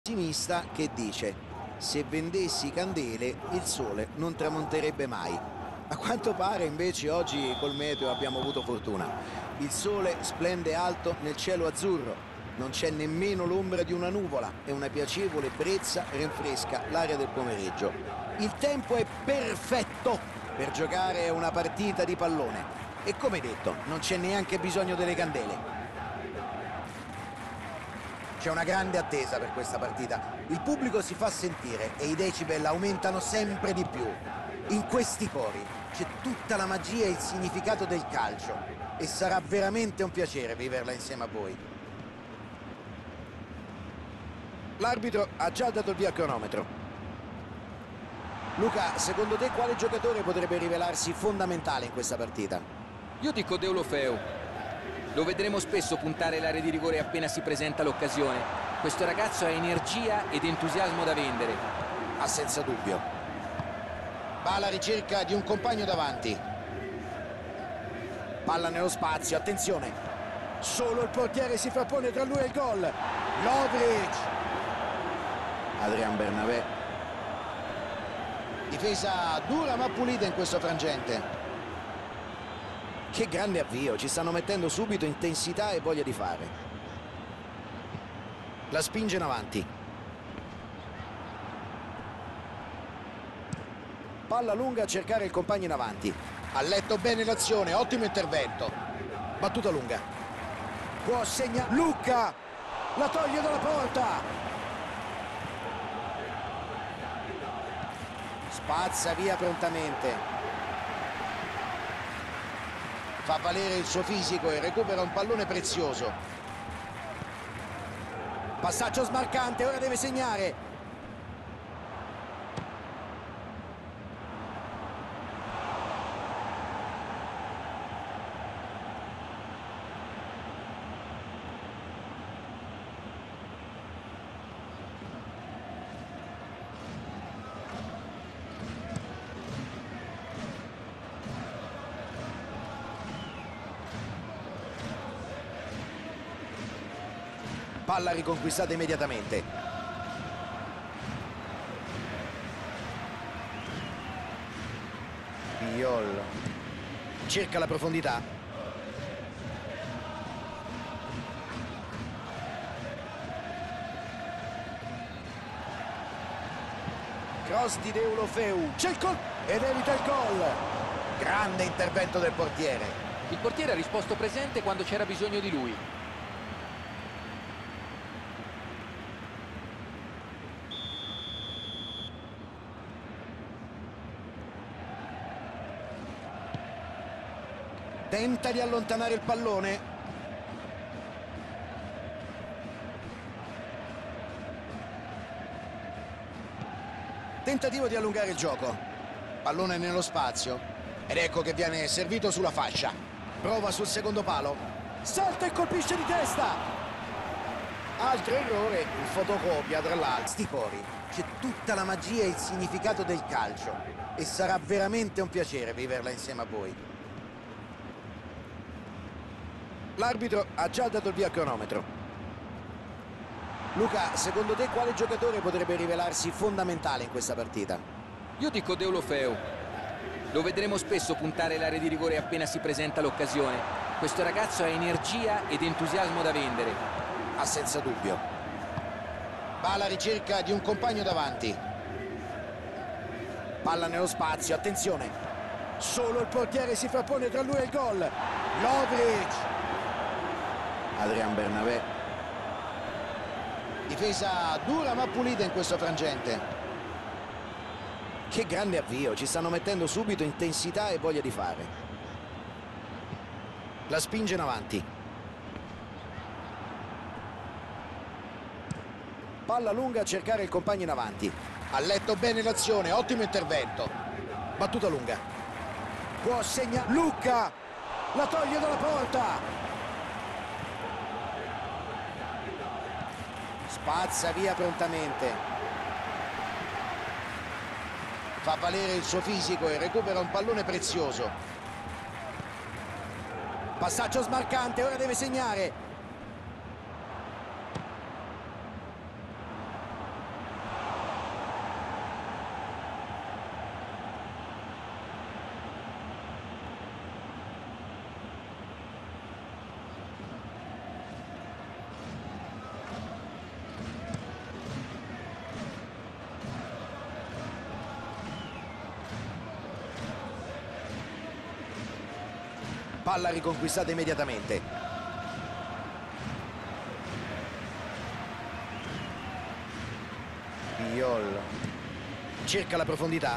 Pessimista che dice: se vendessi candele il sole non tramonterebbe mai. A quanto pare invece oggi col meteo abbiamo avuto fortuna. Il sole splende alto nel cielo azzurro, non c'è nemmeno l'ombra di una nuvola e una piacevole brezza rinfresca l'aria del pomeriggio. Il tempo è perfetto per giocare una partita di pallone e, come detto, non c'è neanche bisogno delle candele. C'è una grande attesa per questa partita. Il pubblico si fa sentire e i decibel aumentano sempre di più. In questi cori c'è tutta la magia e il significato del calcio e sarà veramente un piacere viverla insieme a voi. L'arbitro ha già dato il via al cronometro. Luca, secondo te quale giocatore potrebbe rivelarsi fondamentale in questa partita? Io dico Deulofeu. Lo vedremo spesso puntare l'area di rigore appena si presenta l'occasione. Questo ragazzo ha energia ed entusiasmo da vendere. Ah, senza dubbio. Va alla ricerca di un compagno davanti. Palla nello spazio, attenzione. Solo il portiere si frappone tra lui e il gol. Lovric. Adrian Bernabé. Difesa dura ma pulita in questo frangente. Che grande avvio, ci stanno mettendo subito intensità e voglia di fare. La spinge in avanti. Palla lunga a cercare il compagno in avanti. Ha letto bene l'azione, ottimo intervento. Battuta lunga. Può segnare. Lucca! La toglie dalla porta! Spazza via prontamente. Fa valere il suo fisico e recupera un pallone prezioso. Passaggio smarcante, ora deve segnare. Palla riconquistata immediatamente. Piol cerca la profondità. Cross di Deulofeu. C'è il gol ed evita il gol. Grande intervento del portiere. Il portiere ha risposto presente quando c'era bisogno di lui. Tenta di allontanare il pallone. Tentativo di allungare il gioco. Pallone nello spazio. Ed ecco che viene servito sulla fascia. Prova sul secondo palo. Salta e colpisce di testa. Altro errore, il fotocopia tra l'altro. Sti cori. C'è tutta la magia e il significato del calcio. E sarà veramente un piacere viverla insieme a voi. L'arbitro ha già dato il via al cronometro. Luca, secondo te quale giocatore potrebbe rivelarsi fondamentale in questa partita? Io dico Deulofeu. Lo vedremo spesso puntare l'area di rigore appena si presenta l'occasione. Questo ragazzo ha energia ed entusiasmo da vendere. Ah, senza dubbio. Va alla ricerca di un compagno davanti. Palla nello spazio, attenzione. Solo il portiere si frappone tra lui e il gol. Lovric. Adrian Bernabé. Difesa dura ma pulita in questo frangente. Che grande avvio, ci stanno mettendo subito intensità e voglia di fare. La spinge in avanti. Palla lunga a cercare il compagno in avanti. Ha letto bene l'azione, ottimo intervento. Battuta lunga. Può segnare. Lucca! La toglie dalla porta! Spazza via prontamente. Fa valere il suo fisico e recupera un pallone prezioso. Passaggio smarcante, ora deve segnare. Palla riconquistata immediatamente. Piol cerca la profondità.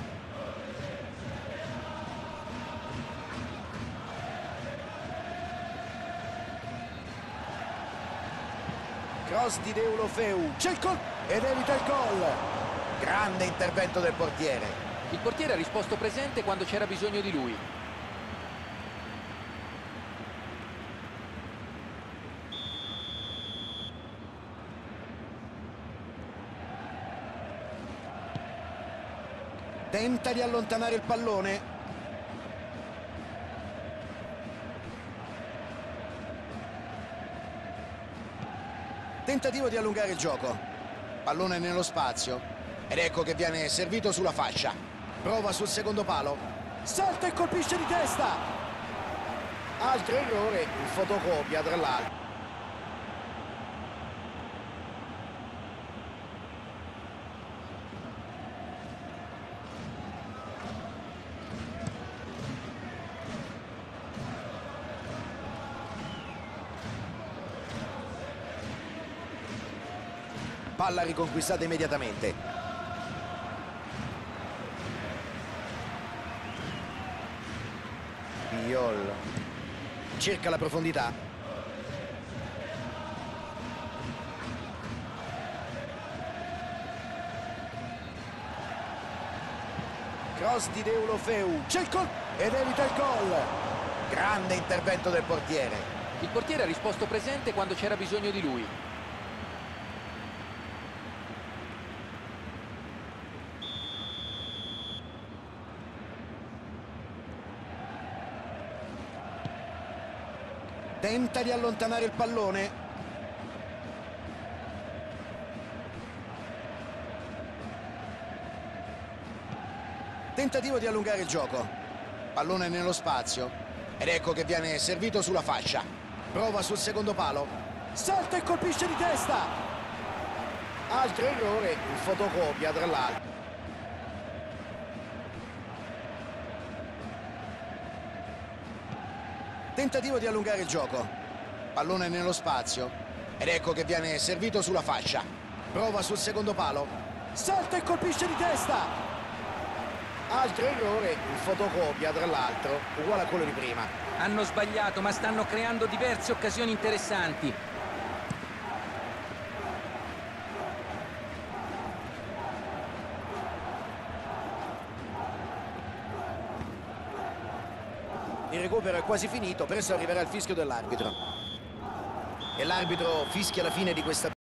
Cross di Deulofeu, c'è il gol ed evita il gol. Grande intervento del portiere. Il portiere ha risposto presente quando c'era bisogno di lui. Tenta di allontanare il pallone. Tentativo di allungare il gioco. Pallone nello spazio. Ed ecco che viene servito sulla fascia. Prova sul secondo palo. Salta e colpisce di testa. Altro errore in fotocopia tra l'altro. Palla riconquistata immediatamente. Piol cerca la profondità. Cross di Deulofeu, c'è il gol ed evita il gol. Grande intervento del portiere. Il portiere ha risposto presente quando c'era bisogno di lui. Tenta di allontanare il pallone. Tentativo di allungare il gioco. Pallone nello spazio. Ed ecco che viene servito sulla fascia. Prova sul secondo palo. Salta e colpisce di testa. Altro errore in fotocopia tra l'altro. Tentativo di allungare il gioco. Pallone nello spazio. Ed ecco che viene servito sulla fascia. Prova sul secondo palo. Salta e colpisce di testa. Altro errore in fotocopia tra l'altro, uguale a quello di prima. Hanno sbagliato, ma stanno creando diverse occasioni interessanti. Il recupero è quasi finito, presto arriverà il fischio dell'arbitro. E l'arbitro fischia la fine di questa